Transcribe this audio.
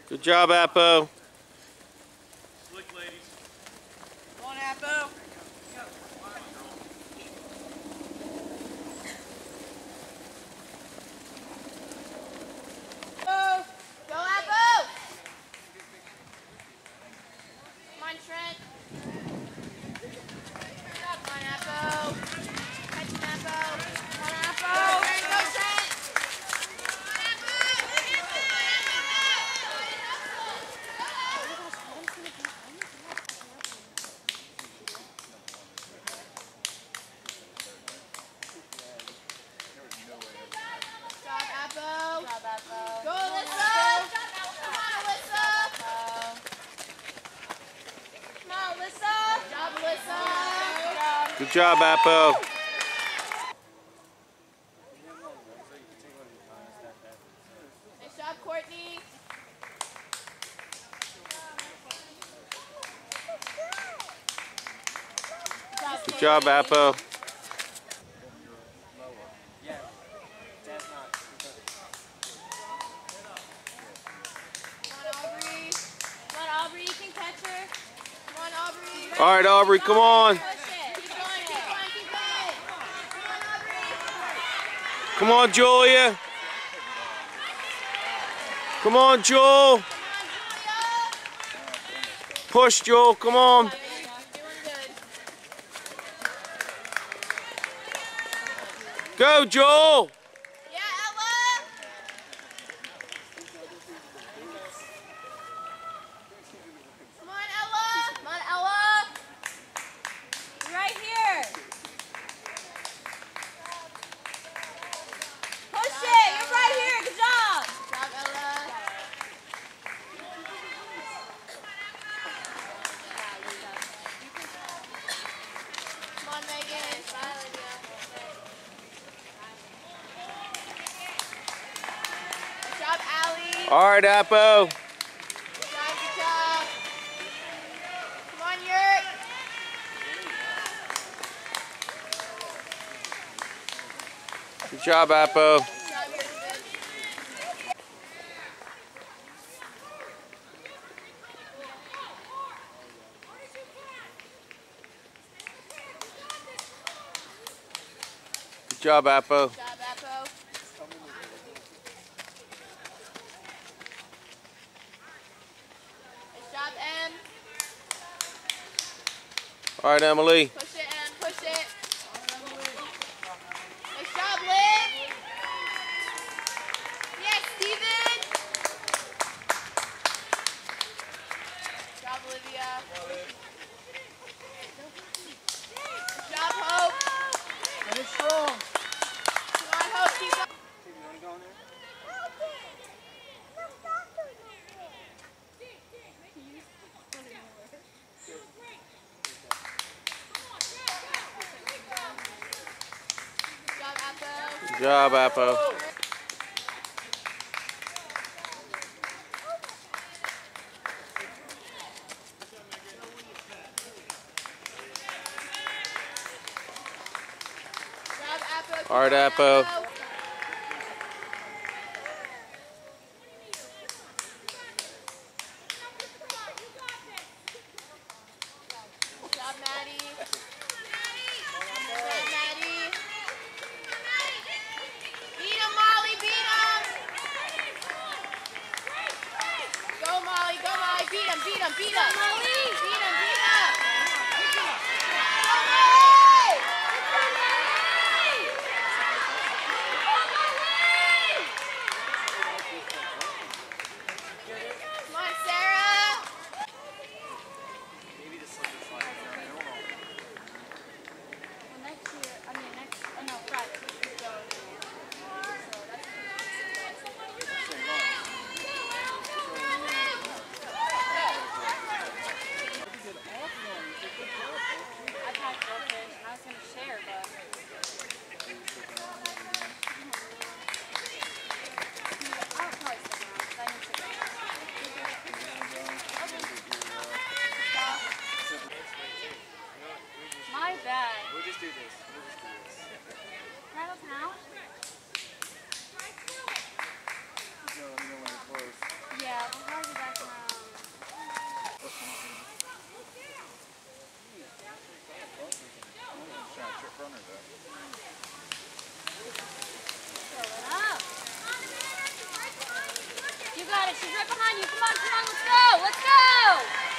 Good job, Appo. Slick, ladies. Come on, Appo. Go, Appo! Come on, Trent. Good job, come on, Appo. Catch him, Appo. Come on, Appo. There you go, Trent. Good job, Appo. Good job, Appo. Go, Alyssa. Come on, Alyssa. Come on, Alyssa. Good job, Alyssa. Good job, Appo. Nice job, Courtney. Good job, Appo. Come on, Aubrey. Come on, Aubrey. You can catch her. Come on, Aubrey. All right, Aubrey, come on. Push it. Keep going, keep going, keep going. Come on, Aubrey. Come on, Julia. Come on, Joel. Come on, Julia. Push, Joel. Come on. You're doing good. Go, Joel. Yeah, Ella. Come on, Ella. Come on, Ella. You're right here. Push it. You're right here. Good job. Good job, Ella. Come on, Megan. Bye, Olivia. Good job, Allie. All right, Appo. Good job, good job. Come on, Yurt. Good job, Appo. Good job, Yurt. Good job, Appo. Good job, Appo. Nice job, Em. All right, Emily. Push it, Em. Push it. Nice job, Liv. Yes, Steven. Good job, Olivia. Good job, Hope. Finish strong. Come on, Hope. Keep going. You want to go in there? Good job, Appo. Good job, Appo. Good job, Appo. Keep All right, going, Appo. Good job, Maddie. Good job, Maddie. Beat him, Molly. Beat him. Go, Molly. Go, Molly. Beat him. Beat him. Beat him. Molly. Beat him. Beat him. Go, Molly. Come on, Sarah. Maybe just let it slide down. I don't know. Well, next year, no, Friday. So I packed goldfish and I was going to share, but I'll probably sit down because I need to sit down. My bad. We'll just do this. We'll just do this. Can I go now? Let me know when you're close. Yeah, we'll probably be back. front of that. You got it. She's right behind you. Come on, let's go. Let's go.